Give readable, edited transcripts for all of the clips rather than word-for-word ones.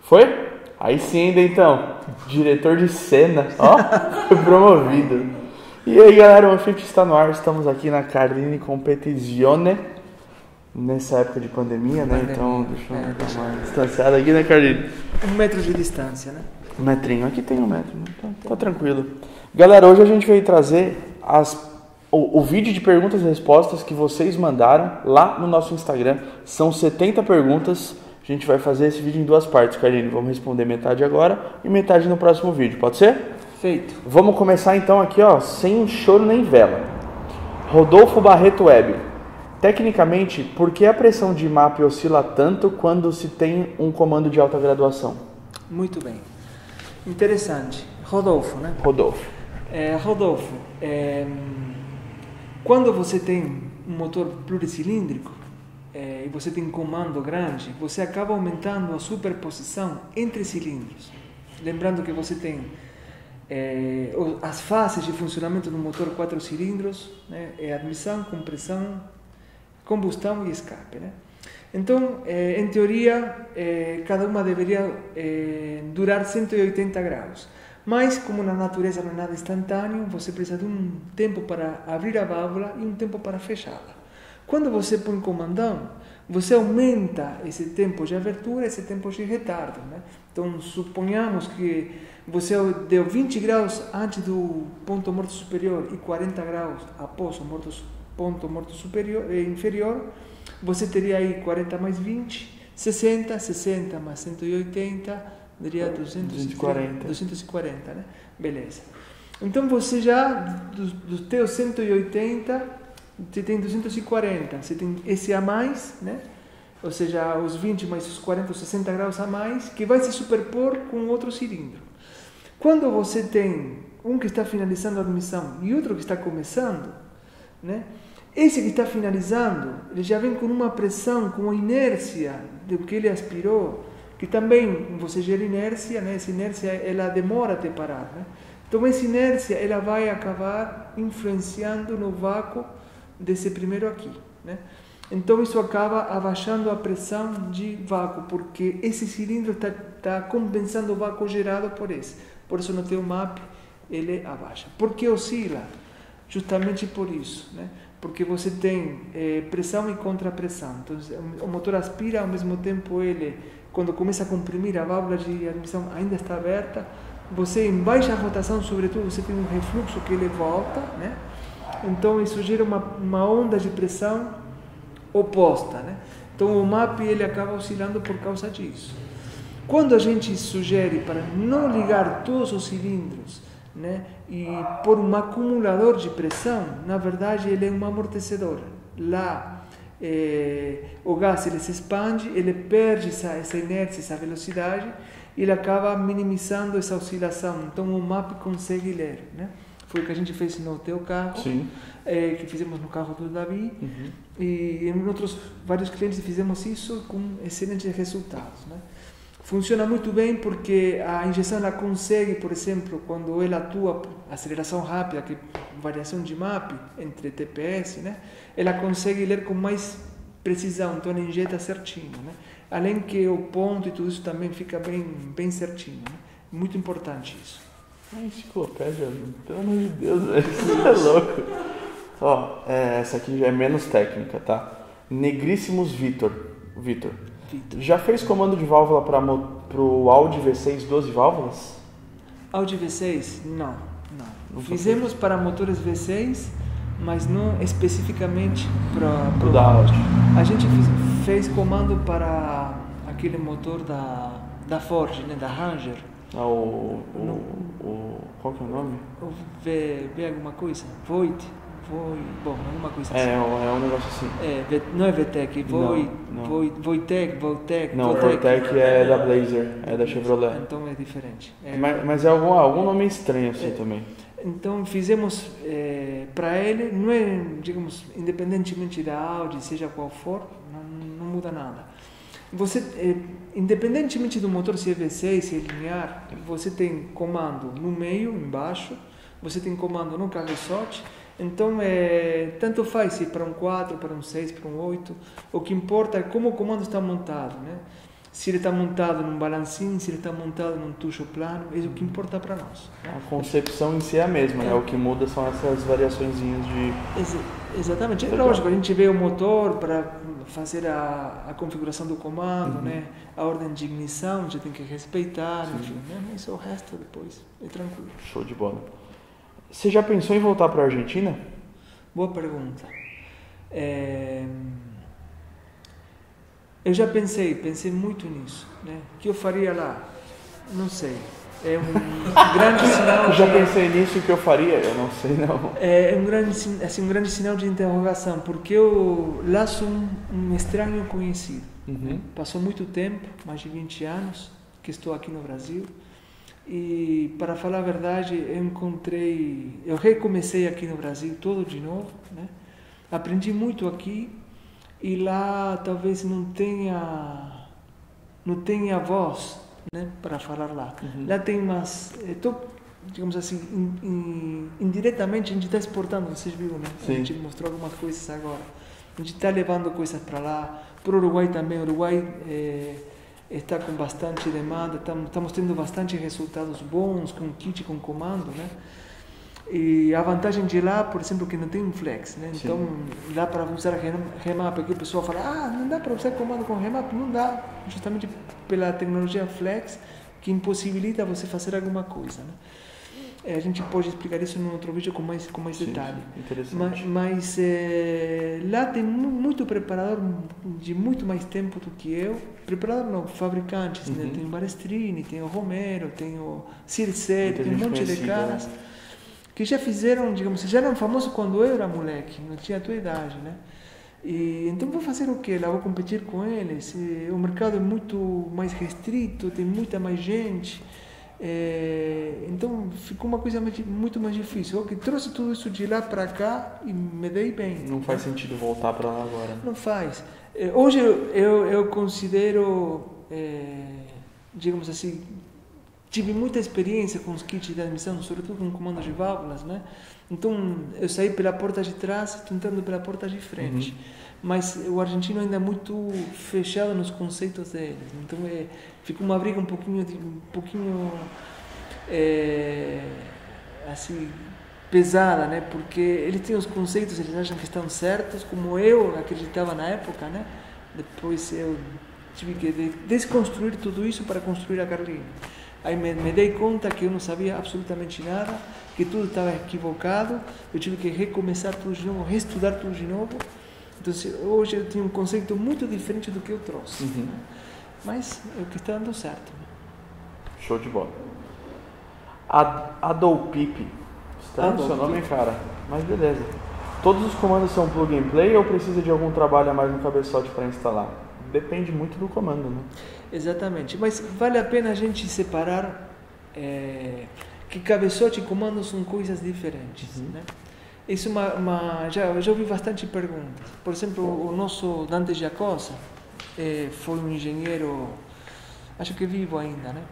Foi? Aí sim, ainda então. Diretor de cena, ó, foi promovido. E aí, galera, o Unfit está no ar. Estamos aqui na Carline Competizione. Nessa época de pandemia, né? Então, deixa eu dar uma distanciada aqui, né, Carline? 1 metro de distância, né? Um metrinho. Aqui tem 1 metro, né? Tá tranquilo. Galera, hoje a gente veio trazer o vídeo de perguntas e respostas que vocês mandaram lá no nosso Instagram. São 70 perguntas. A gente vai fazer esse vídeo em 2 partes, Carline. Vamos responder metade agora e metade no próximo vídeo. Pode ser? Feito. Vamos começar então aqui, ó, sem choro nem vela. Rodolfo Barreto Web. Tecnicamente, por que a pressão de MAP oscila tanto quando se tem um comando de alta graduação? Muito bem. Interessante. Rodolfo, né? Rodolfo. Rodolfo, quando você tem um motor pluricilíndrico e você tem um comando grande, você acaba aumentando a superposição entre cilindros. Lembrando que você tem as fases de funcionamento do motor 4 cilindros, né? Admissão, compressão, combustão e escape, né? Então, em teoria, cada uma deveria durar 180 graus. Mas, como na natureza não é nada instantâneo, você precisa de um tempo para abrir a válvula e um tempo para fechá-la. Quando você põe comandão, você aumenta esse tempo de abertura e esse tempo de retardo, né? Então, suponhamos que você deu 20 graus antes do ponto morto superior e 40 graus após o ponto morto superior, inferior, você teria aí 40 mais 20, 60, 60 mais 180, daria 240, né? Beleza. Então você já, dos teus 180, você tem 240, você tem esse a mais, né? Ou seja, os 20 mais os 40, os 60 graus a mais, que vai se superpor com outro cilindro. Quando você tem um que está finalizando a admissão e outro que está começando, né? Esse que está finalizando, ele já vem com uma pressão, com uma inércia do que ele aspirou, que também você gera inércia, né? Essa inércia, ela demora até parar, né? Então, essa inércia, ela vai acabar influenciando no vácuo desse primeiro aqui, né? Então, isso acaba abaixando a pressão de vácuo, porque esse cilindro está compensando o vácuo gerado por esse. Por isso, no teu MAP, ele abaixa. Por que oscila? Justamente por isso, né? Porque você tem pressão e contrapressão. Então, o motor aspira, ao mesmo tempo ele, quando começa a comprimir, a válvula de admissão ainda está aberta. Você, em baixa rotação, sobretudo, você tem um refluxo que ele volta, né? Então, isso gera uma onda de pressão oposta, né? Então, o MAP ele acaba oscilando por causa disso. Quando a gente sugere para não ligar todos os cilindros, né, e por um acumulador de pressão, na verdade ele é um amortecedor. Lá o gás ele se expande, ele perde essa inércia, essa velocidade, e ele acaba minimizando essa oscilação. Então o MAP consegue ler, né? Foi o que a gente fez no teu carro, que fizemos no carro do Davi, e em outros vários clientes fizemos isso com excelentes resultados, né? Funciona muito bem porque a injeção ela consegue, por exemplo, quando ela atua aceleração rápida, que é variação de MAP entre TPS, né? Ela consegue ler com mais precisão, então ela injeta certinho, né? Além que o ponto e tudo isso também fica bem certinho, né? Muito importante isso. Enciclopédia, pelo amor de Deus, velho, isso é louco. Ó, essa aqui já é menos técnica, tá? Negríssimos Vitor. Já fez comando de válvula para o Audi V6 12 válvulas? Audi V6? Não. Fizemos para motores V6, mas não especificamente para o Audi. A gente fez comando para aquele motor da Ford, né, da Ranger. Qual que é o nome? O V alguma coisa? Voit, alguma coisa assim. É um negócio assim. Não é VTEC, Voitec. Não, Voitec é da Blazer, é da Chevrolet. Então é diferente. Mas é algum nome estranho assim também. Então fizemos para ele, não é, digamos, independentemente da Audi, seja qual for, não muda nada. Você, independentemente do motor, se é V6, se é linear, você tem comando no meio, embaixo, você tem comando no cabeçote. Então, tanto faz se para um 4, para um 6, para um 8, o que importa é como o comando está montado, né? se ele está montado num balancinho, se ele está montado num tucho plano, é o que importa para nós. A concepção em si é a mesma, né? O que muda são essas variaçõezinhas de... Exatamente. É lógico, a gente vê o motor para fazer a configuração do comando, né? A ordem de ignição, a gente tem que respeitar, enfim, né? Mas o resto depois é tranquilo. Show de bola. Você já pensou em voltar para a Argentina? Boa pergunta. Eu já pensei muito nisso, né? O que eu faria lá? Não sei. É um grande sinal. Já pensei nisso, o que eu faria? Eu não sei, não. É um grande sinal de interrogação, porque eu lá sou um estranho conhecido. Né? Passou muito tempo, mais de 20 anos, que estou aqui no Brasil. E, para falar a verdade, eu recomecei aqui no Brasil tudo de novo, né? Aprendi muito aqui. E lá talvez não tenha voz, né, para falar lá. Lá tem umas, digamos assim, indiretamente a gente está exportando, vocês viram, né? A gente mostrou algumas coisas agora. A gente está levando coisas para lá, para o Uruguai também. O Uruguai está com bastante demanda, estamos tendo bastante resultados bons com kit, com comando, né? E a vantagem de lá, por exemplo, que não tem um flex, né? Então, dá para usar remap, que o pessoal fala, não dá para usar comando com remap, não dá, justamente pela tecnologia flex, que impossibilita você fazer alguma coisa, né? A gente pode explicar isso num outro vídeo com mais detalhe. Interessante. Mas lá tem muito preparador de muito mais tempo do que eu. Preparador não, fabricantes, né? Tem o Barestrini, tem o Romero, tem o Circe, tem um monte de caras que já fizeram, digamos, já eram famosos quando eu era moleque, não tinha a tua idade, né? E então vou fazer o quê? Lá vou competir com eles. O mercado é muito mais restrito, tem muita mais gente. Então ficou uma coisa muito mais difícil. Eu que trouxe tudo isso de lá para cá e me dei bem. Não faz sentido voltar para lá agora. Não faz. Hoje eu considero, digamos assim, tive muita experiência com os kits de admissão, sobretudo com comandos de válvulas, né? Então eu saí pela porta de trás, estou entrando pela porta de frente. Mas o argentino ainda é muito fechado nos conceitos deles. Então fica uma briga um pouquinho assim pesada, né? Porque eles têm os conceitos, eles acham que estão certos, como eu acreditava na época, né? Depois eu tive que desconstruir tudo isso para construir a Carlini. Aí me dei conta que eu não sabia absolutamente nada, que tudo estava equivocado, eu tive que recomeçar tudo de novo, reestudar tudo de novo. Então hoje eu tenho um conceito muito diferente do que eu trouxe. Mas é o que está dando certo. Show de bola. Adolpip. Estranho seu nome, cara. Mas beleza. Todos os comandos são plug and play ou precisa de algum trabalho a mais no cabeçote para instalar? Depende muito do comando, né? Exatamente, mas vale a pena a gente separar que cabeçote e comando são coisas diferentes, né? Isso já ouvi bastante perguntas. Por exemplo, o nosso Dante Giacosa foi um engenheiro, acho que vivo ainda, né?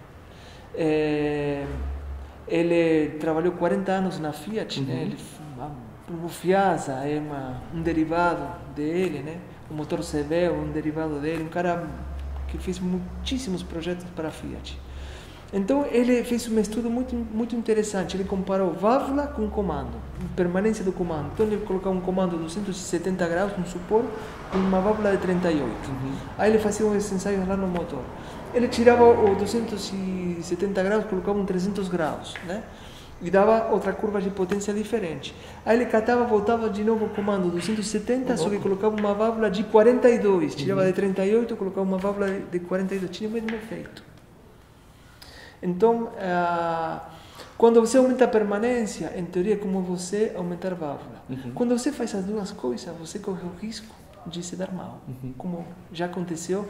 Ele trabalhou 40 anos na Fiat, né? O Fiasa é um derivado dele, né? O motor CV é um derivado dele, um cara que fez muitíssimos projetos para a Fiat. Então ele fez um estudo muito interessante. Ele comparou válvula com comando, permanência do comando. Então ele colocou um comando de 270 graus, vamos supor, com uma válvula de 38. Aí ele fazia uns ensaios lá no motor. Ele tirava o 270 graus, colocava um 300 graus, né? E dava outra curva de potência diferente. Aí ele catava, voltava de novo o comando 270, só que colocava uma válvula de 42, tirava de 38, colocava uma válvula de 42, tinha o mesmo efeito. Então, quando você aumenta a permanência, em teoria é como você aumentar a válvula. Quando você faz as duas coisas, você corre o risco de se dar mal, como já aconteceu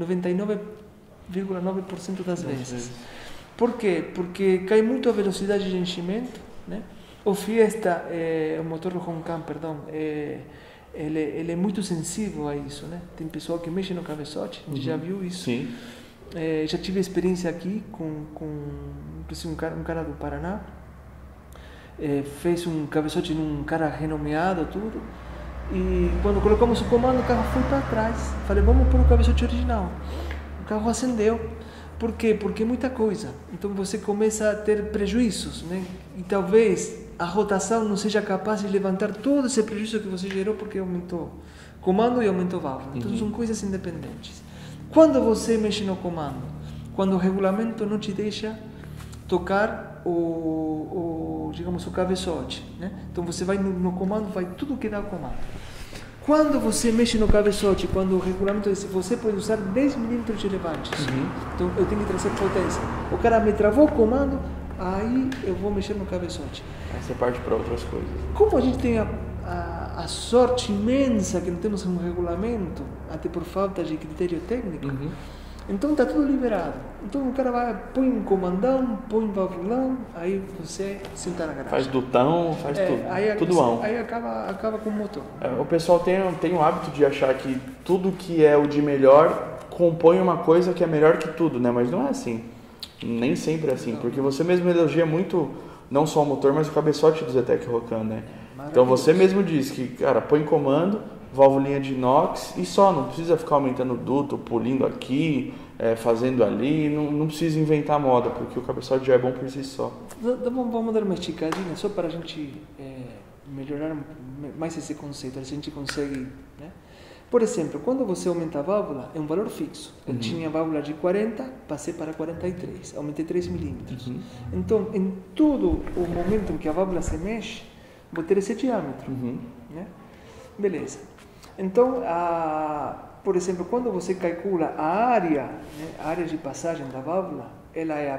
99,9% das vezes. Por quê? Porque cai muito a velocidade de enchimento, né? O Fiesta, o motor Roncan, perdão, ele é muito sensível a isso, né? Tem pessoal que mexe no cabeçote, a gente já viu isso. Sim. Já tive experiência aqui com um cara do Paraná, fez um cabeçote num cara renomeado, tudo, e quando colocamos o comando, o carro foi para trás. Falei, vamos pôr o cabeçote original. O carro acendeu. Por quê? Porque é muita coisa. Então você começa a ter prejuízos, né? E talvez a rotação não seja capaz de levantar todo esse prejuízo que você gerou porque aumentou comando e aumentou válvula. Então são coisas independentes. Quando você mexe no comando, quando o regulamento não te deixa tocar digamos, o cabeçote, né? Então você vai no comando, vai tudo que dá o comando. Quando você mexe no cabeçote, quando o regulamento diz que você pode usar 10 milímetros de levantes, então eu tenho que trazer potência. O cara me travou o comando, aí eu vou mexer no cabeçote. Aí você parte para outras coisas. Como a gente tem a sorte imensa que não temos um regulamento, até por falta de critério técnico, então está tudo liberado. Então o cara vai, põe um comandão, põe um valvulão, aí você senta na garagem. Faz dutão, faz tudo. Aí, tudo aí acaba com o motor. O pessoal tem o hábito de achar que tudo que é o de melhor compõe uma coisa que é melhor que tudo, né? Mas não é assim. Nem sempre é assim. Porque você mesmo elogia muito, não só o motor, mas o cabeçote do Zetec Rocan, né? Então você mesmo diz que, cara, põe comando, válvulinha de inox e só, não precisa ficar aumentando o duto, pulindo aqui, fazendo ali, não precisa inventar moda, porque o cabeçote já é bom por si só. Vamos dar uma esticadinha só para a gente melhorar mais esse conceito, a gente consegue, né? Por exemplo, quando você aumenta a válvula, é um valor fixo. Eu tinha a válvula de 40, passei para 43, aumentei 3 milímetros. Então, em todo o momento em que a válvula se mexe, vou ter esse diâmetro, né? Beleza. Então, por exemplo, quando você calcula a área, né, a área de passagem da válvula, ela é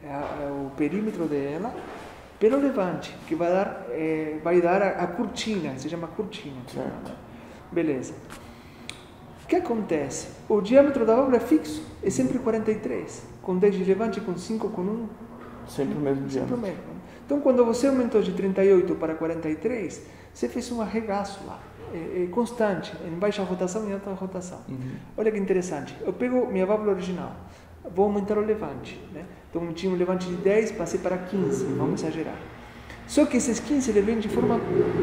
o perímetro dela pelo levante, que vai dar a cortina, se chama cortina. Certo. Beleza. O que acontece? O diâmetro da válvula é fixo, é sempre 43, com 10 de levante, com 5, com 1. Sempre o mesmo diâmetro. Sempre o mesmo. Então, quando você aumentou de 38 para 43, você fez um arregaço lá. É constante, em baixa rotação e alta rotação. Olha que interessante. Eu pego minha válvula original, vou aumentar o levante, né? Então, tinha um levante de 10, passei para 15, vamos exagerar. Só que esses 15 ele vem de forma,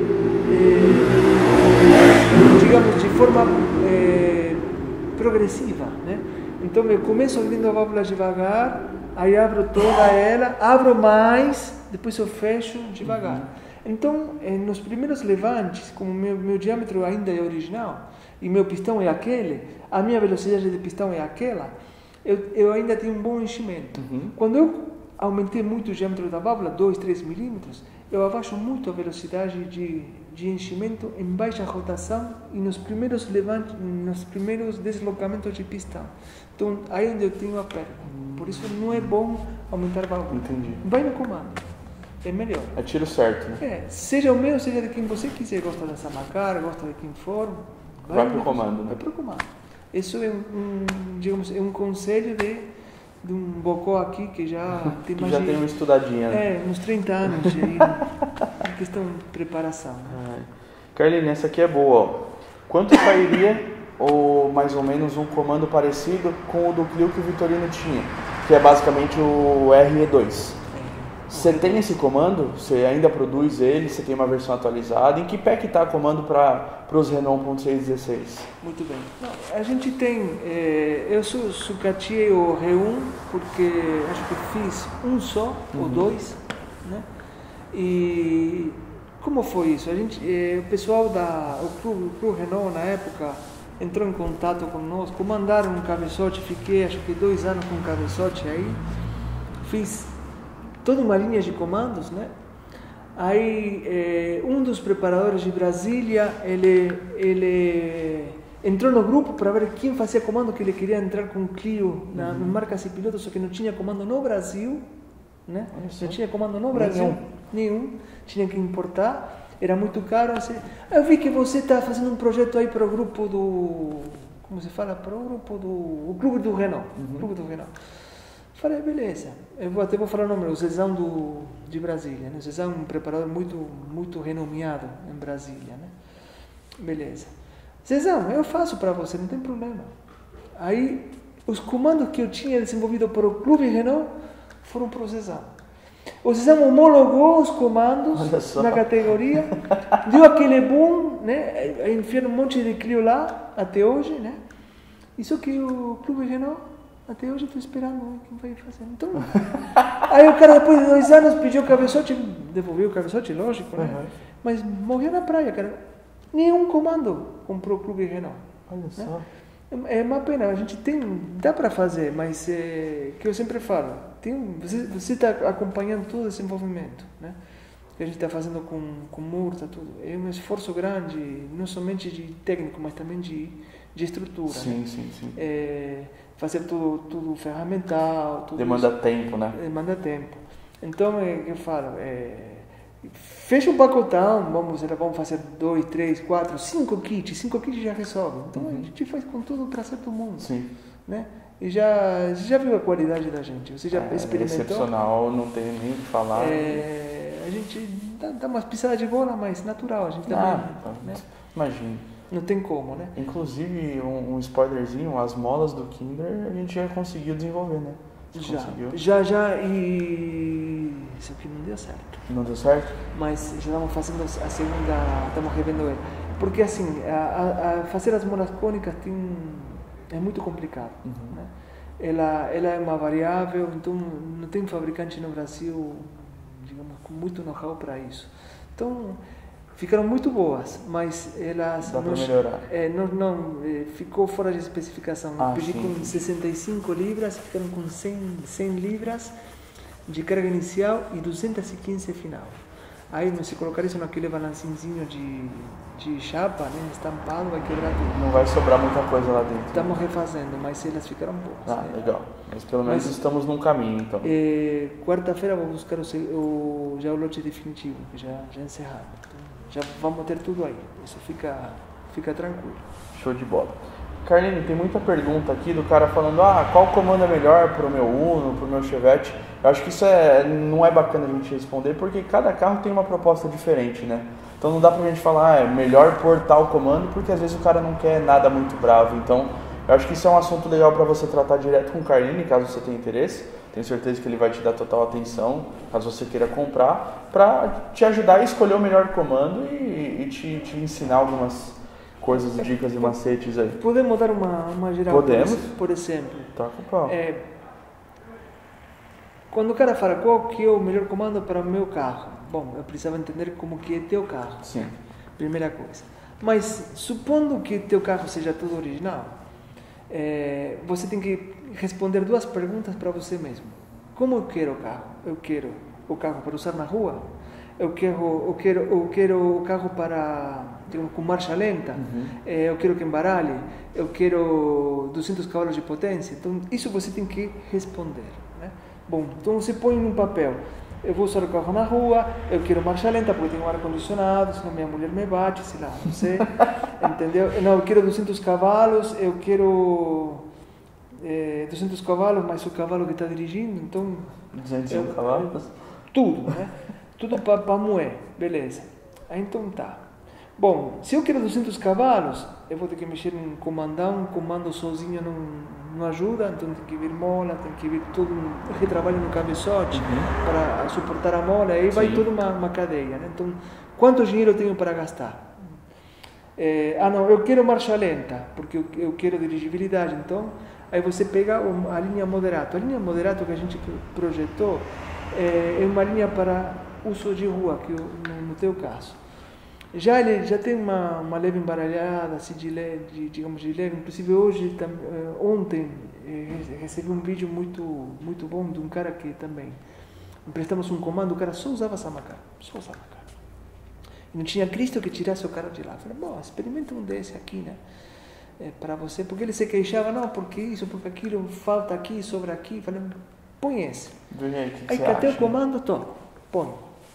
digamos, de forma progressiva, né? Então, eu começo abrindo a válvula devagar, aí abro toda ela, abro mais, depois eu fecho devagar. Então, nos primeiros levantes, como meu diâmetro ainda é original, e meu pistão é aquele, a minha velocidade de pistão é aquela, eu ainda tenho um bom enchimento. Quando eu aumentei muito o diâmetro da válvula, 2, 3 milímetros, eu abaixo muito a velocidade de enchimento em baixa rotação e nos primeiros levantes, nos primeiros deslocamentos de pistão. Então, aí é onde eu tenho a perda. Por isso, não é bom aumentar a válvula. Entendi. Vai no comando. É melhor. É tiro certo, né? Seja o meu, seja de quem você quiser, gosta dessa Macar, gosta de quem for, vai pro comando, né? Vai pro comando. Isso é digamos, é um conselho de um bocó aqui que já tem mais já tem uma estudadinha, né? uns 30 anos de em questão de preparação. Né? Carline, essa aqui é boa, ó. Quanto sairia, ou mais ou menos, um comando parecido com o do Clio que o Vitorino tinha, que é basicamente o RE2? Você tem esse comando? Você ainda produz ele? Você tem uma versão atualizada? Em que pé que está o comando para os Renault 1.616? Muito bem. Não, a gente tem... eu sucateei o R1 porque acho que fiz um só, ou dois, né? E como foi isso? O pessoal o Clube Renault na época entrou em contato conosco, mandaram um cabeçote, fiquei acho que 2 anos com um cabeçote aí, fiz toda uma linha de comandos, né? Aí um dos preparadores de Brasília, ele entrou no grupo para ver quem fazia comando, que ele queria entrar com o Clio na marcas e pilotos, só que não tinha comando no Brasil, né? Não tinha comando no Brasil, nenhum, tinha que importar, era muito caro. Assim. Eu vi que você está fazendo um projeto aí para o grupo do, como se fala, para o grupo do, o Clube do Renault, Clube do Renault. Falei, beleza, até vou falar o nome, o Zezão de Brasília, né? O Zezão é um preparador muito renomeado em Brasília, né? Beleza. Zezão, eu faço para você, não tem problema. Aí, os comandos que eu tinha desenvolvido para o Clube Renault foram para o Zezão. O Zezão homologou os comandos na categoria, deu aquele boom, né? Enfiaram um monte de Clio lá, até hoje, né? Isso que o Clube Renault Até hoje estou esperando quem vai fazer. Então, aí o cara depois de 2 anos pediu o cabeçote, devolveu o cabeçote, lógico, né? Mas morreu na praia, cara. Nenhum comando comprou o Clube Renault. Olha só. Né? É uma pena, a gente dá para fazer, mas que eu sempre falo, você está acompanhando todo esse movimento, né? Que a gente está fazendo com Murta, tudo. É um esforço grande, não somente de técnico, mas também de estrutura. Sim, né? sim. Fazer tudo ferramental. Tudo demanda isso. tempo, né? Demanda tempo. Então, eu falo, fecha um pacotão, vamos fazer 2, 3, 4, 5 kits. 5 kits já resolve. Então, a gente faz com tudo para todo mundo. Sim. Né? E já viu a qualidade da gente? Você já experimentou? Excepcional, não tem nem o que falar. A gente dá umas pisadas de bola, mas natural. A gente também, né? Imagina. Não tem como, né? Inclusive, um spoilerzinho, as molas do Kinder a gente já conseguiu desenvolver, né? Já, e isso aqui não deu certo. Não deu certo? Mas já estamos fazendo a segunda, estamos revendo ele. Porque assim, fazer as molas cônicas é muito complicado. Né? Ela é uma variável, então não tem fabricante no Brasil, digamos, com muito know-how para isso. Então, ficaram muito boas, mas elas dá para melhorar. Ficou fora de especificação. Pedi com 65 libras, ficaram com 100 libras de carga inicial e 215 final. Aí, se colocar isso naquele balancinho de chapa, né, estampado, vai quebrar tudo. Não vai sobrar muita coisa lá dentro. Estamos refazendo, mas elas ficaram boas. Legal. Mas pelo menos estamos num caminho, então. Quarta-feira vou buscar já o lote definitivo, que já encerrado. Então, já vamos ter tudo aí. Isso fica tranquilo. Show de bola. Carlinhos, tem muita pergunta aqui do cara falando qual comando é melhor para o meu Uno, para o meu Chevette. Eu acho que isso não é bacana a gente responder, porque cada carro tem uma proposta diferente, né? Então não dá pra gente falar, é melhor pôr tal comando, porque às vezes o cara não quer nada muito bravo. Então, eu acho que isso é um assunto legal para você tratar direto com o Carlinhos, caso você tenha interesse. Tenho certeza que ele vai te dar total atenção, caso você queira comprar, para te ajudar a escolher o melhor comando e te ensinar algumas coisas, dicas e macetes aí. Podemos dar uma geral? Podemos. Por exemplo. Tá com o pau. Quando o cara fala qual que é o melhor comando para o meu carro, bom, eu precisava entender como que é teu carro. Sim. Primeira coisa. Mas, supondo que teu carro seja todo original, você tem que responder 2 perguntas para você mesmo. Como eu quero o carro? Eu quero o carro para usar na rua? Eu quero o carro para, digamos, com marcha lenta? Eu quero que embaralhe? Eu quero 200 cavalos de potência? Então, isso você tem que responder, né? Bom, então você põe num papel. Eu vou usar o carro na rua, eu quero marcha lenta porque tenho ar-condicionado, senão minha mulher me bate, sei lá, não sei. Entendeu? Não, eu quero 200 cavalos, eu quero 200 cavalos, mais o cavalo que está dirigindo, então... 200 cavalos? Tudo, né? Tudo para moer, beleza. Aí então tá. Bom, se eu quero 200 cavalos, eu vou ter que mexer num comandão, um comando sozinho não ajuda, então tem que vir mola, tem que vir todo um retrabalho no cabeçote para suportar a mola, aí vai toda uma cadeia, né? Então, quanto dinheiro eu tenho para gastar? Não, eu quero marcha lenta, porque eu quero dirigibilidade, então, aí você pega a linha moderato. A linha moderato que a gente projetou é uma linha para uso de rua, que no teu caso. Ele já tem uma leve embaralhada, assim, de leve, inclusive ontem recebi um vídeo muito bom de um cara que também emprestamos um comando, o cara só usava Samacar. E não tinha Cristo que tirasse o cara de lá. Eu falei, bom, experimenta um desse aqui, né? Para você, porque ele se queixava, não, porque isso, porque aquilo, falta aqui, sobra aqui. Eu falei, põe esse. Aí catei o comando, põe.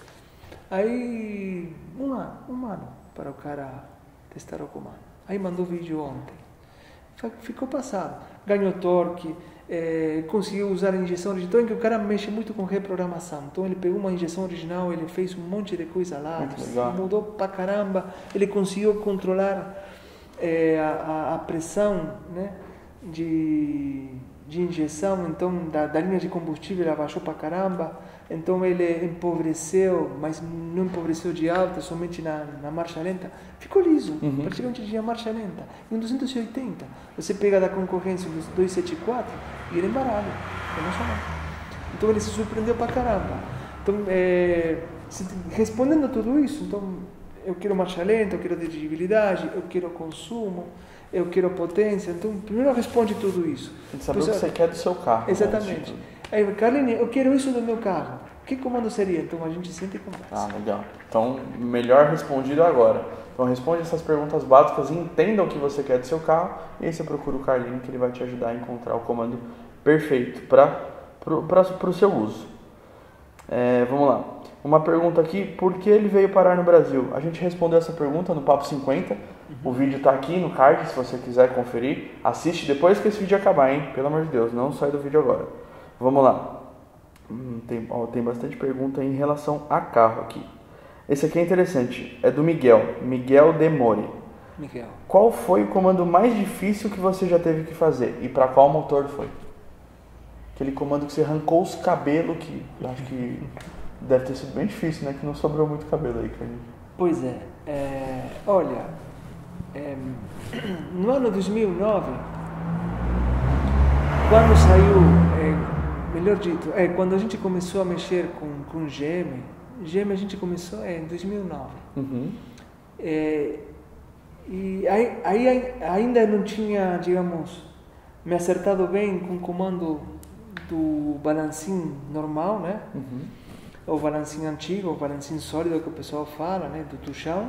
Aí, um ano para o cara testar o comando. Aí mandou vídeo ontem. Ficou passado. Ganhou torque, conseguiu usar a injeção original, que o cara mexe muito com reprogramação. Então ele pegou uma injeção original, ele fez um monte de coisa lá, mudou pra caramba. Ele conseguiu controlar a pressão, né, de de injeção, então da linha de combustível ela baixou para caramba, então ele empobreceu, mas não empobreceu de alta, somente na marcha lenta, ficou liso, praticamente de marcha lenta. Em 280, você pega da concorrência dos 274 e ele é embaralha, então ele se surpreendeu para caramba. Então, respondendo a tudo isso, então eu quero marcha lenta, eu quero dirigibilidade, eu quero consumo, eu quero potência. Então, primeiro responde tudo isso. Tem que saber o que você quer do seu carro. Exatamente. Aí, Carline, eu quero isso do meu carro. Que comando seria? Então, a gente senta e conversa. Ah, legal. Então, melhor respondido agora. Então, responde essas perguntas básicas e entenda o que você quer do seu carro. E aí você procura o Carline, que ele vai te ajudar a encontrar o comando perfeito para o seu uso. Vamos lá. Uma pergunta aqui, por que ele veio parar no Brasil? A gente respondeu essa pergunta no Papo 50. O vídeo está aqui no card, se você quiser conferir. Assiste depois que esse vídeo acabar, hein? Pelo amor de Deus, não sai do vídeo agora. Vamos lá. Tem bastante pergunta em relação a carro aqui. Esse aqui é interessante, é do Miguel Demore. Miguel. Qual foi o comando mais difícil que você já teve que fazer? E para qual motor foi? Aquele comando que você arrancou os cabelos, que eu acho que deve ter sido bem difícil, né? Que não sobrou muito cabelo aí, Carlinhos. Pois olha, no ano 2009, quando saiu, melhor dito, quando a gente começou a mexer com GM a gente começou em 2009. E aí ainda não tinha, digamos, me acertado bem com o comando do balancim normal, né? O balancim antigo, o balancim sólido que o pessoal fala, né? Do tuchão.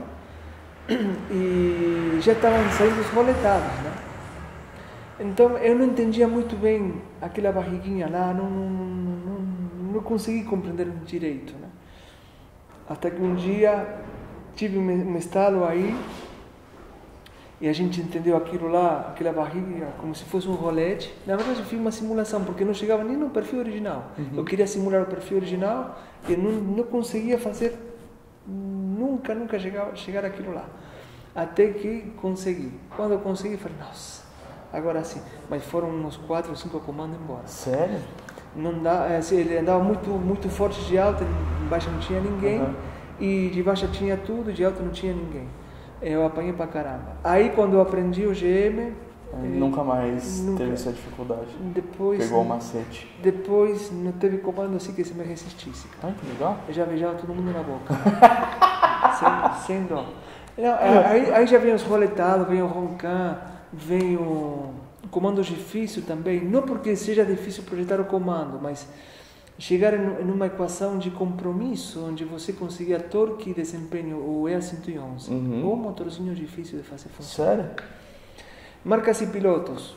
E já estavam saindo os roletados, né? Então eu não entendia muito bem aquela barriguinha lá, não consegui compreender direito, né? Até que um dia tive um estalo aí e a gente entendeu aquilo lá, aquela barriga, como se fosse um rolete. Na verdade eu fiz uma simulação, porque não chegava nem no perfil original. Eu queria simular o perfil original e não conseguia fazer, nunca chegar aquilo lá. Até que consegui. Quando eu consegui, falei, nossa, agora sim. Mas foram uns 4 ou 5 comandos embora. Sério? Não dá, ele andava muito forte de alta, embaixo não tinha ninguém, e de baixo tinha tudo, de alta não tinha ninguém. Eu apanhei pra caramba. Aí quando eu aprendi o GM... Nunca mais teve essa dificuldade. Pegou o macete. Depois não teve comando assim que se me resistisse. Ai, que legal. Eu já beijava todo mundo na boca. sem dó. Não, aí já vem os roletados, vem o roncan, vem o comando difícil também. Não porque seja difícil projetar o comando, mas chegar em uma equação de compromisso, onde você conseguia torque e desempenho, o EA111, ou motorzinho difícil de fazer funcionar. Sério? Marcas e pilotos.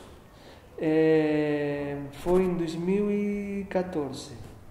Foi em 2014.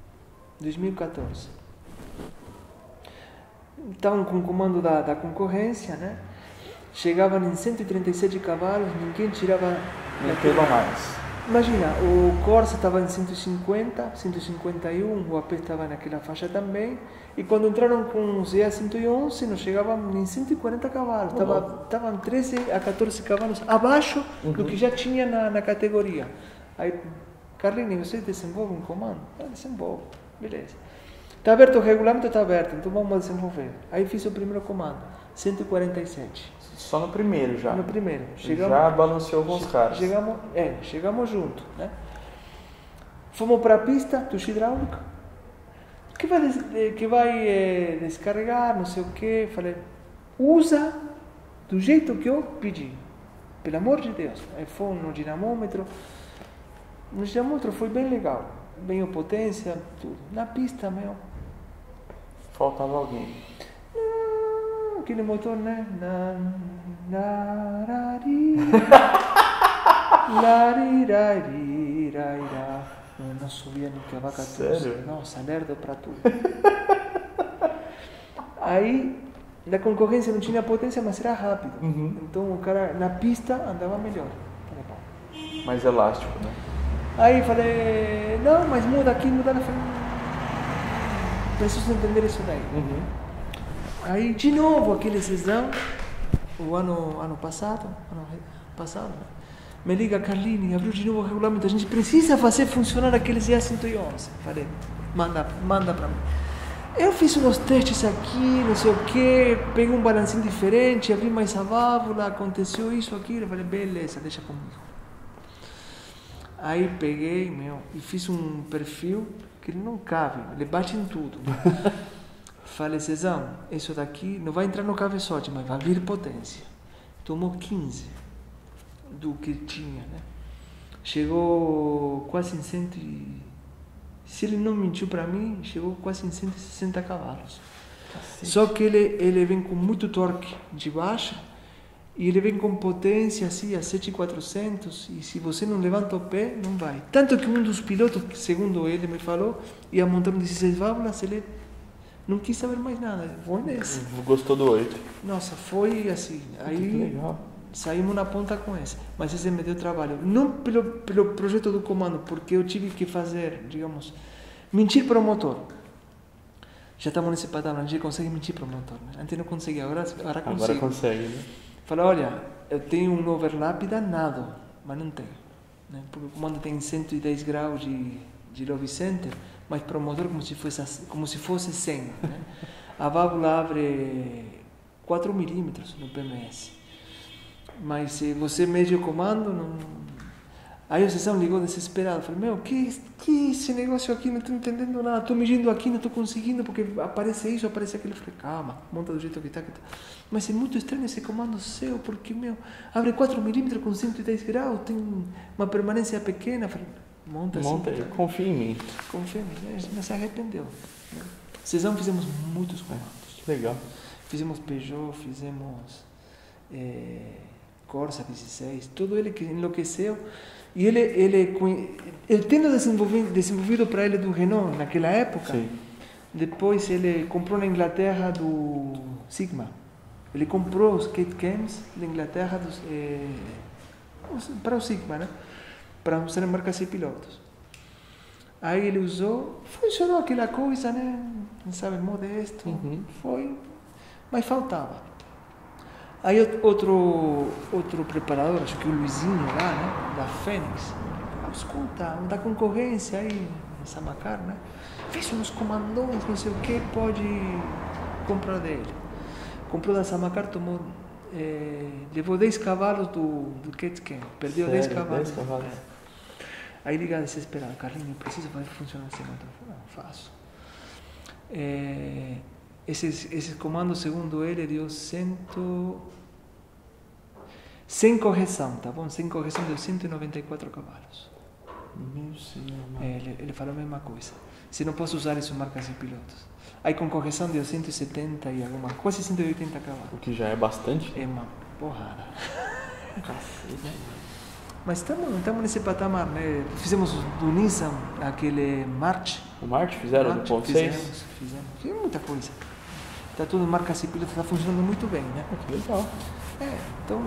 Estavam com o comando da concorrência, né? Chegavam em 137 cavalos, ninguém tirava... Não teve mais. Imagina, o Corsa estava em 150, 151, o AP estava naquela faixa também, e quando entraram com os EA111 não chegavam nem 140 cavalos, estavam 13 a 14 cavalos abaixo do que já tinha na categoria. Aí, Carlinhos, você desenvolve um comando? Eu desenvolvo, beleza. Está aberto o regulamento, está aberto, então vamos desenvolver. Aí fiz o primeiro comando, 147. Só no primeiro já? No primeiro. Já balanceou com os caras. Chegamos junto, né? Fomos para a pista, tucho hidráulico, que vai descarregar, não sei o que. Falei, usa do jeito que eu pedi, pelo amor de Deus. Aí foi no dinamômetro. No dinamômetro foi bem legal, bem a potência, tudo. Na pista, faltava alguém. Aquele motor, né? Não subia nem que a vaca trouxe. Sério? Nossa, lerdo pra tudo. Aí, na concorrência não tinha potência, mas era rápido. Então o cara na pista andava melhor. Mais elástico, né? Aí falei, não, mas muda aqui, muda na frente. Preciso entender isso daí. Aí, de novo, aquele sessão, o ano passado, Me liga, Carlini, abriu de novo o regulamento, a gente precisa fazer funcionar aquele ZA111. Falei, manda para mim. Eu fiz uns testes aqui, não sei o que, peguei um balancinho diferente, abri mais a válvula, aconteceu isso, aquilo. Eu falei, beleza, deixa comigo. Aí peguei, e fiz um perfil que ele não cabe, ele bate em tudo. Falei, Cezão, isso daqui não vai entrar no cabeçote, mas vai vir potência. Tomou 15 do que tinha, né? Chegou quase em 100 se ele não mentiu para mim, chegou quase em 160 cavalos. Cacete. Só que ele vem com muito torque de baixa e ele vem com potência assim a 7.400 e se você não levanta o pé, não vai. Tanto que um dos pilotos, segundo ele me falou, ia montar um 16 válvulas, ele não quis saber mais nada. Foi nesse. Gostou do 8. Nossa, foi assim. Aí que legal. Saímos na ponta com esse. Mas esse me deu trabalho. Não pelo projeto do comando, porque eu tive que fazer, digamos, mentir para o motor. Já estamos nesse patamar, a gente consegue mentir para o motor. Né? Antes não conseguia, agora consigo. Agora consegue, né? Fala, olha, eu tenho um overlap danado, mas não tenho. Né? Porque o comando tem 110 graus de low center, mas para o motor como se fosse 100. Né? A válvula abre 4 milímetros no PMS. Mas se você mede o comando, não... Aí o Cezão ligou desesperado. Falei, que esse negócio aqui? Não estou entendendo nada. Estou medindo aqui, não estou conseguindo, porque aparece isso, aparece aquilo. Falei, calma, monta do jeito que está. Mas é muito estranho esse comando seu, porque, abre 4 milímetros com 110 graus, tem uma permanência pequena. Falei, monta aí, confia em mim. Confia em mim, mas se arrependeu. Né? Cezão fizemos muitos comandos. Legal. Fizemos Peugeot, fizemos... Corsa 16, tudo ele que enlouqueceu. E ele tendo desenvolvido para ele do Renault naquela época, sim. Depois ele comprou na Inglaterra do Sigma. Ele comprou os Kate Cams da Inglaterra para o Sigma, né? Para usar em marcas e pilotos. Aí ele usou, funcionou aquela coisa, né? Não sabe, modesto, foi, mas faltava. Aí outro preparador, acho que o Luizinho lá, né, da Fênix, escuta, da concorrência aí, essa Macar, né, fez uns comandões, não sei o que, pode comprar dele. Comprou da Samacar, tomou, levou 10 cavalos do Ketken, perdeu 10 cavalos. 10 cavalos. Aí liga desesperado, Carlinhos, eu preciso fazer funcionar esse motor. Não, faço. Esse comando, segundo ele, deu 100... Sem correção, tá bom? Sem correção deu 194 cavalos. Meu senhor. Ele falou a mesma coisa. Se não posso usar isso em marcas e pilotos. Aí com correção deu 170 e alguma, quase 180 cavalos. O que já é bastante? É uma porrada. Cacete. Mas estamos nesse patamar, né? Fizemos do Nissan aquele March. O March fizeram no ponto 6? Fizemos muita coisa. Está tudo em marcas e pilotos, está funcionando muito bem, né? Que legal. Então,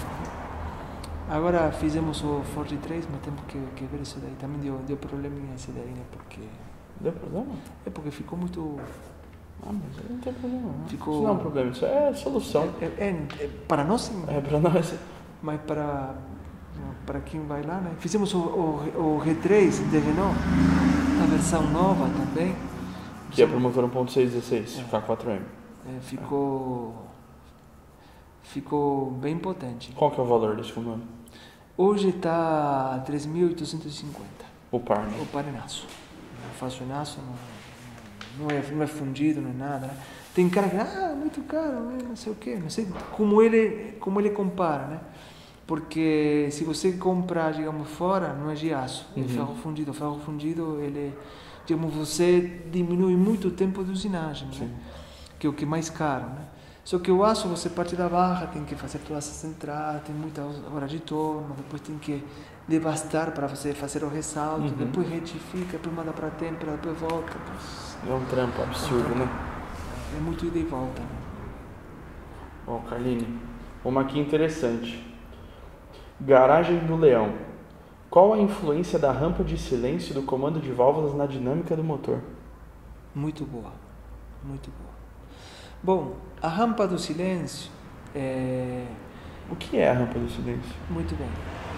agora fizemos o Ford 3, mas temos que ver isso daí. Também deu probleminha esse daí, né? Porque... Deu problema? Porque ficou muito... mas não tem problema não. Ficou... Isso não é um problema, isso é solução. Para nós sim. Para nós. Mas para quem vai lá, né? Fizemos o R3 de Renault, a versão nova também. Que é para o motor 1.6 16, K4M. Ficou bem potente. Qual que é o valor desse comando? Hoje está 3.850. O par, né? O par em aço. Eu faço em aço, não é fundido, não é nada, né? Tem cara que, muito caro, não sei o quê. Não sei como ele compara, né? Porque se você compra, digamos, fora, não é de aço, é ferro fundido. O ferro fundido, digamos, você diminui muito o tempo de usinagem, né? Que é o que é mais caro, né? Só que o aço, você parte da barra, tem que fazer toda essa entrada, tem muita hora de torno, depois tem que devastar para você fazer o ressalto, depois retifica, depois manda para a têmpera, depois volta. É um trampo absurdo, né? É muito ida e volta, né? Bom, Carline, uma aqui interessante. Garagem do Leão. Qual a influência da rampa de silêncio do comando de válvulas na dinâmica do motor? Muito boa, muito boa. Bom, a rampa do silêncio O que é a rampa do silêncio? Muito bem.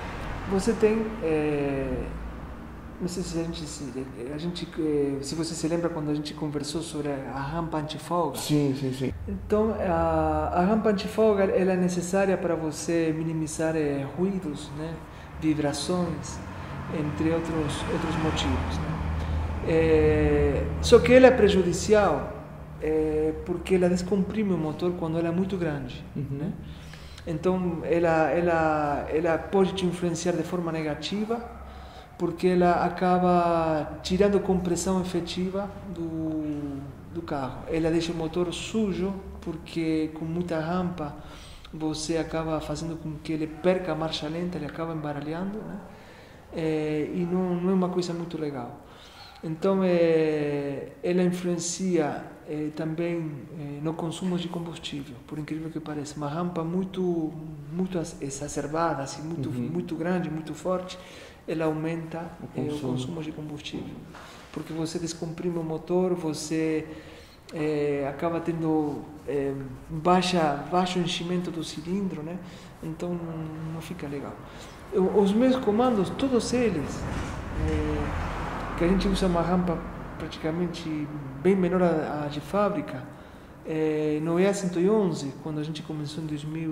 você tem, não sei se se você se lembra quando a gente conversou sobre a rampa antifolga. Sim, sim, sim. Então, a rampa antifolga ela é necessária para você minimizar ruídos, né? Vibrações, entre outros motivos. Né? Só que ela é prejudicial porque ela descomprime o motor quando ela é muito grande. Né? Então, ela pode te influenciar de forma negativa, porque ela acaba tirando compressão efetiva do carro. Ela deixa o motor sujo, porque com muita rampa você acaba fazendo com que ele perca a marcha lenta, ele acaba embaralhando, né? E não é uma coisa muito legal. Então, ela influencia também no consumo de combustível, por incrível que pareça. Uma rampa muito exacerbada, assim, muito grande, muito forte, ela aumenta o consumo de combustível, porque você descomprime o motor, você acaba tendo baixo enchimento do cilindro, né? Então não fica legal. Os meus comandos, todos eles, que a gente usa uma rampa praticamente bem menor a de fábrica, no EA111, quando a gente começou em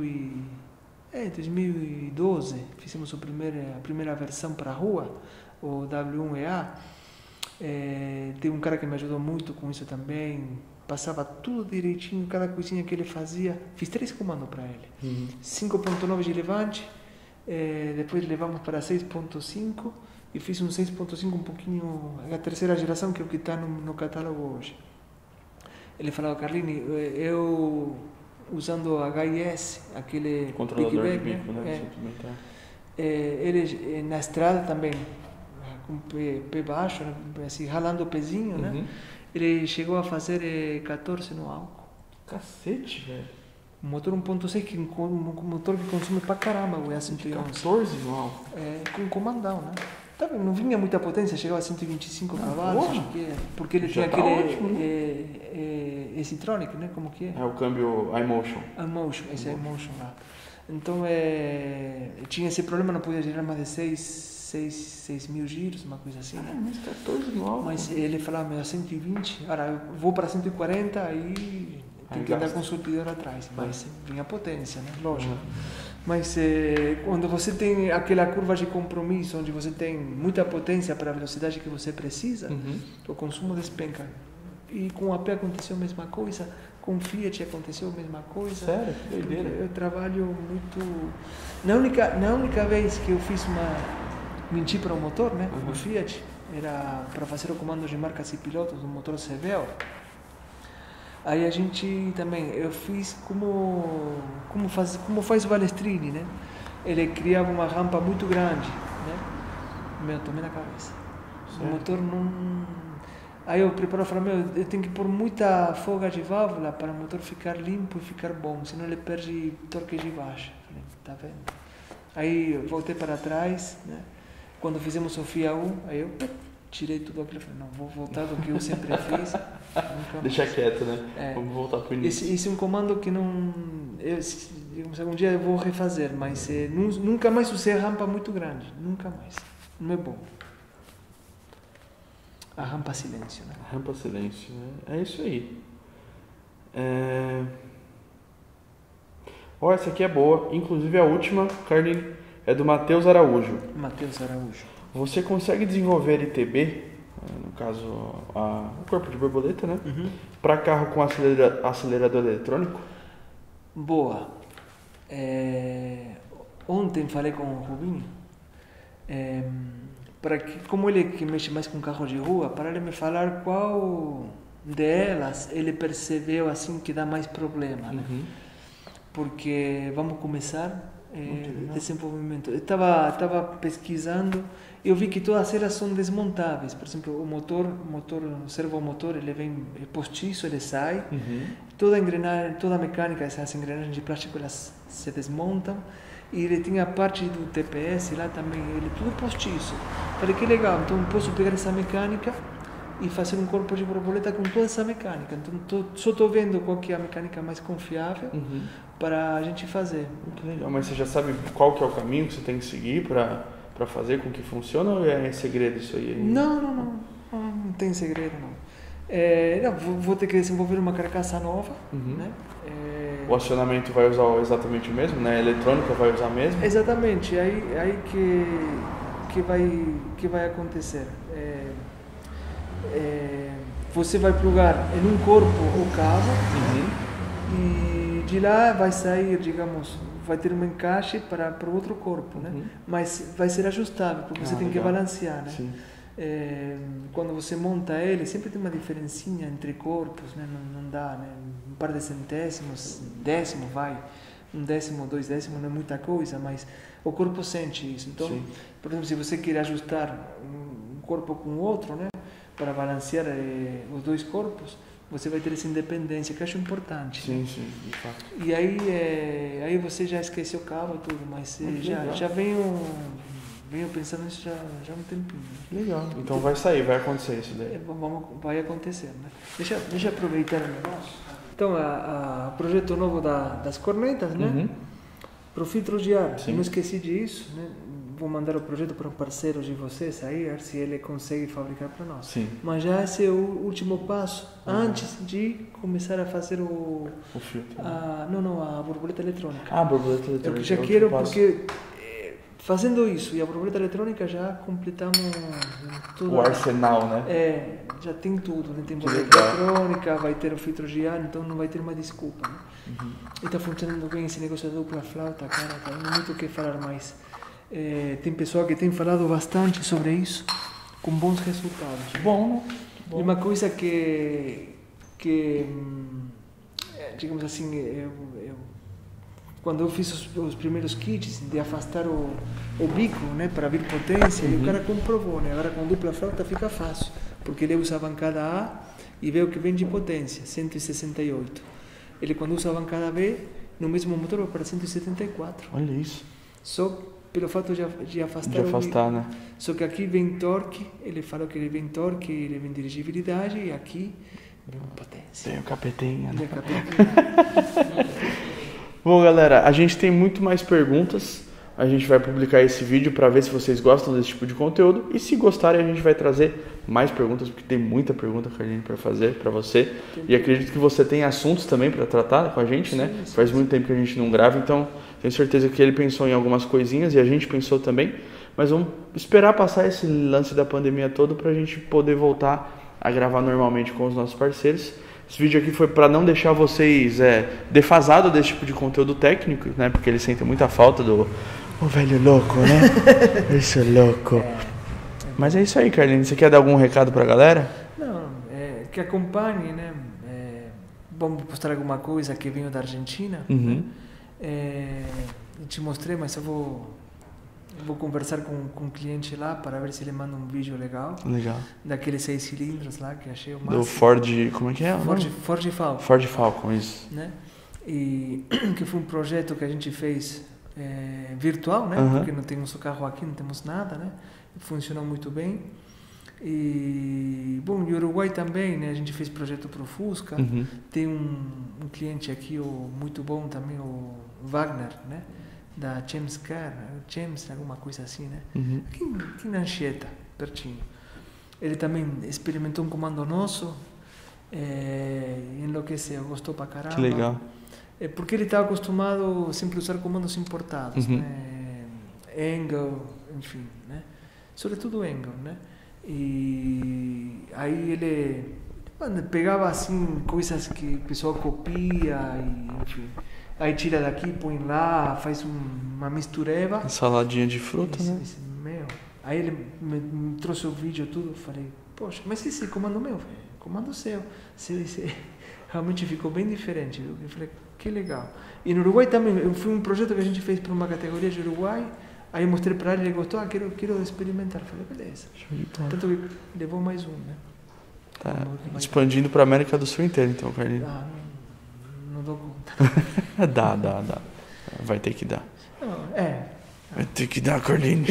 2012, fizemos a primeira versão para a rua, o W1EA. Tem um cara que me ajudou muito com isso também, passava tudo direitinho, cada coisinha que ele fazia. Fiz 3 comandos para ele. 5.9 de levante, depois levamos para 6.5 e fiz um 6.5 um pouquinho, a terceira geração, que é o que está no catálogo hoje. Ele falava: Carlini, eu usando o HIS, aquele controlador pickback, de bico, né? Ele na estrada também, com o pé baixo, né? Assim, ralando o pezinho, né? Ele chegou a fazer 14 no álcool. Cacete, velho. Um motor 1.6, que um motor que consome pra caramba, o E111. 14 no álcool. Com comandão, né? Não vinha muita potência, chegava a 125 cavalos, acho que porque ele já tinha aquele ótimo, né? E-Tronic, né? Como que é? É o câmbio iMotion. iMotion, esse iMotion lá. Então, tinha esse problema, não podia girar mais de 6 mil giros, uma coisa assim, né? Mas 14 no álcool. Mas ele falava: meu, 120, agora eu vou para 140, aí tem que andar com o surtidor atrás. Mas vinha a potência, né? Lógico. Mas quando você tem aquela curva de compromisso, onde você tem muita potência para a velocidade que você precisa, o consumo despenca. E com a AP aconteceu a mesma coisa, com o Fiat aconteceu a mesma coisa. Sério? Que doideira. Eu trabalho muito... Na única vez que eu fiz menti para o motor, né? O Fiat, era para fazer o comando de marcas e pilotos do motor CVO. Aí a gente também, eu fiz como faz o Balestrini, né? Ele criava uma rampa muito grande, né? Tomei na cabeça. Certo. O motor não... Aí eu preparo e falei: eu tenho que pôr muita folga de válvula para o motor ficar limpo e ficar bom, senão ele perde torque de baixa. Falei: tá vendo? Aí eu voltei para trás, né? Quando fizemos o FIA 1, aí eu tirei tudo aquilo e falei: não, vou voltar do que eu sempre fiz. Deixa quieto, né? Vamos voltar para o início. Esse é um comando que não... algum dia eu vou refazer, mas nunca mais usei rampa muito grande. Nunca mais. Não é bom. A rampa silêncio, né? A rampa silêncio, né? É isso aí. Essa aqui é boa. Inclusive a última, Carlini, é do Matheus Araújo. Matheus Araújo. Você consegue desenvolver ITB, no caso o corpo de borboleta, né? Para carro com acelerador eletrônico? Boa. Ontem falei com o Rubinho, como ele que mexe mais com carro de rua, para ele me falar qual delas ele percebeu assim que dá mais problema, né? Porque vamos começar desenvolvimento. Eu estava pesquisando e eu vi que todas elas são desmontáveis. Por exemplo, o servomotor, ele vem postiço, ele sai. Toda a engrenagem, toda a mecânica, essas engrenagens de plástico, elas se desmontam. E ele tem a parte do TPS lá também, ele tudo postiço. Falei: que legal, então posso pegar essa mecânica e fazer um corpo de borboleta com toda essa mecânica. Então só estou vendo qual que é a mecânica mais confiável para a gente fazer. Muito legal. Mas você já sabe qual que é o caminho que você tem que seguir para para fazer com que funcione ou é segredo isso aí? Não tem segredo, não. Vou ter que desenvolver uma carcaça nova, né? O acionamento vai usar exatamente o mesmo, né? A eletrônica vai usar mesmo? Exatamente, aí que vai acontecer. Você vai plugar em um corpo o cabo e de lá vai sair, digamos, vai ter um encaixe para o outro corpo, né? Mas vai ser ajustável, porque você tem que balancear, né? Sim. Quando você monta ele, sempre tem uma diferencinha entre corpos, né? Não dá, né? Um par de centésimos, décimo vai, 1/10, 2/10 não é muita coisa, mas o corpo sente isso. Então, por exemplo, se você quer ajustar um corpo com o outro, né? Para balancear os dois corpos, você vai ter essa independência, que eu acho importante. Sim, de fato. E aí você já esqueceu o cabo e tudo, mas já venho pensando nisso já há um tempinho. Legal. Então vai sair, vai acontecer isso daí. Vai acontecer, né? Deixa eu aproveitar o negócio. Então, o projeto novo das cornetas, né? Para o filtro de ar. Eu não esqueci disso, né? Vou mandar o projeto para um parceiro de vocês aí, ver se ele consegue fabricar para nós. Sim. Mas já esse é o último passo, antes de começar a fazer o filtro. A borboleta eletrônica. A borboleta eletrônica. Eu já quero, porque fazendo isso e a borboleta eletrônica já completamos tudo. O arsenal, né? Já tem tudo, né? Tem borboleta eletrônica, vai ter o filtro de ar, então não vai ter uma desculpa. Né? E está funcionando bem esse negócio da dupla flauta, cara, tá muito o que falar mais. Tem pessoal que tem falado bastante sobre isso, com bons resultados. Bom. E uma coisa que digamos assim, quando eu fiz os primeiros kits de afastar o bico, né, para vir potência, e o cara comprovou, né, agora com dupla flauta fica fácil, porque ele usa a bancada A e vê o que vem de potência, 168. Ele quando usa a bancada B, no mesmo motor vai para 174. Olha isso. Só pelo fato de afastar, né? Só que aqui vem torque, ele falou que ele vem torque, ele vem dirigibilidade, e aqui vem potência. Tem o capetinha, né? Bom, galera, a gente tem muito mais perguntas. A gente vai publicar esse vídeo para ver se vocês gostam desse tipo de conteúdo. E se gostarem, a gente vai trazer mais perguntas, porque tem muita pergunta, Carline, para fazer para você. E acredito que você tem assuntos também para tratar com a gente, né? Faz muito tempo que a gente não grava, então tenho certeza que ele pensou em algumas coisinhas e a gente pensou também. Mas vamos esperar passar esse lance da pandemia todo para a gente poder voltar a gravar normalmente com os nossos parceiros. Esse vídeo aqui foi para não deixar vocês defasados desse tipo de conteúdo técnico, né? Porque eles sentem muita falta do velho louco, né? Esse louco. Mas é isso aí, Carline. Você quer dar algum recado para a galera? Não, que acompanhe, né? Vamos postar alguma coisa que veio da Argentina. Né? Eu te mostrei, mas eu vou conversar com um cliente lá para ver se ele manda um vídeo legal. Daqueles 6 cilindros lá que achei o máximo. Do Ford, como é que é? Ford Falcon. Ford Falcon, isso. Né? E que foi um projeto que a gente fez virtual, né? Porque não temos o carro aqui, não temos nada, né? Funcionou muito bem. E bom, no Uruguai também, né? A gente fez projeto para o Fusca. Tem um cliente aqui muito bom também, o Wagner, né? Da James Car, James, alguma coisa assim, né? Aqui na Anchieta, pertinho. Ele também experimentou um comando nosso, enlouqueceu, gostou pra caramba. Que legal. Porque ele estava acostumado sempre a usar comandos importados, né? Engel, enfim, né? Sobretudo Engel, né? E aí ele pegava assim coisas que o pessoal copia e enfim. Aí tira daqui, põe lá, faz uma mistureba. Saladinha de fruta, né? Aí ele me trouxe o vídeo tudo, eu falei, poxa, mas esse comando meu, comando seu. Realmente ficou bem diferente, viu? Eu falei, que legal. E no Uruguai também, foi um projeto que a gente fez para uma categoria de Uruguai, aí eu mostrei para ele, ele gostou, quero experimentar. Eu falei, beleza. Tanto que levou mais um, né? Tá expandindo para a América do Sul inteira, então, Carlinhos. Não dou conta. Dá. Vai ter que dar. Vai ter que dar, Carlinhos.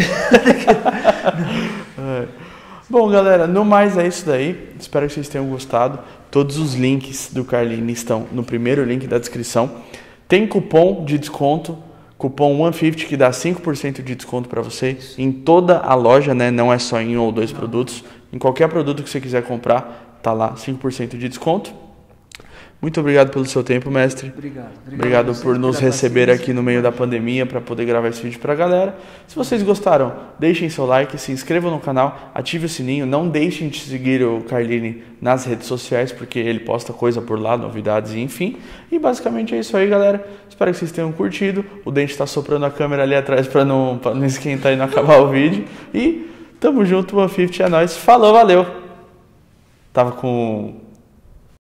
Bom, galera, no mais é isso daí. Espero que vocês tenham gostado. Todos os links do Carline estão no primeiro link da descrição. Tem cupom de desconto Cupom ONE50 que dá 5% de desconto para você em toda a loja, né? Não é só em um ou dois produtos. Em qualquer produto que você quiser comprar, tá lá 5% de desconto. Muito obrigado pelo seu tempo, mestre. Obrigado por nos receber aqui no meio da pandemia para poder gravar esse vídeo para a galera. Se vocês gostaram, deixem seu like, se inscrevam no canal, ative o sininho. Não deixem de seguir o Carlini nas redes sociais, porque ele posta coisa por lá, novidades e enfim. E basicamente é isso aí, galera. Espero que vocês tenham curtido. O Dente está soprando a câmera ali atrás para não esquentar e não acabar o vídeo. E tamo junto, ONE50, é nóis. Falou, valeu! Tava com